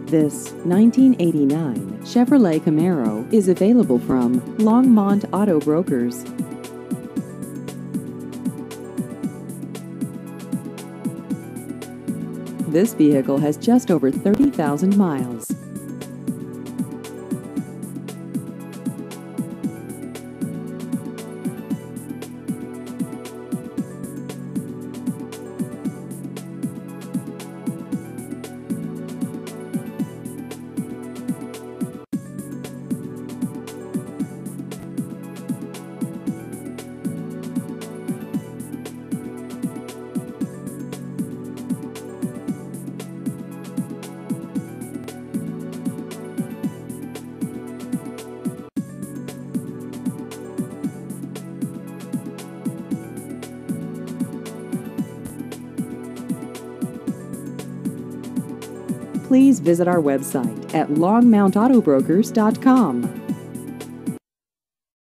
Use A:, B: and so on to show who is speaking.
A: This 1989 Chevrolet Camaro is available from Longmont Auto Brokers. This vehicle has just over 30,000 miles. Please visit our website at longmontautobrokers.com.